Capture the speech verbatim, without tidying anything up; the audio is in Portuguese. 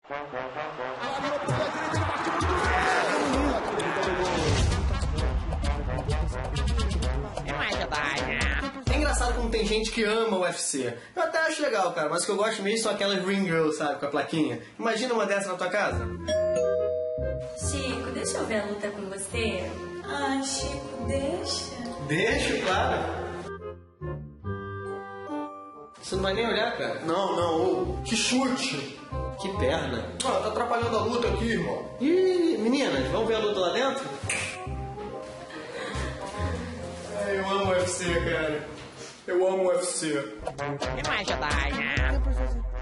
É engraçado como tem gente que ama o U F C. Eu até acho legal, cara, mas o que eu gosto mesmo são aquelas ring girls, sabe, com a plaquinha. Imagina uma dessa na tua casa. Chico, deixa eu ver a luta com você. Ah, Chico, deixa. Deixa, claro. Você não vai nem olhar, cara? Não, não, ô, que chute! Que perna. Ah, tá atrapalhando a luta aqui, irmão. Ih, meninas, vamos ver a luta lá dentro? É, eu amo o U F C, cara. Eu amo o U F C. É mais Jedi, né?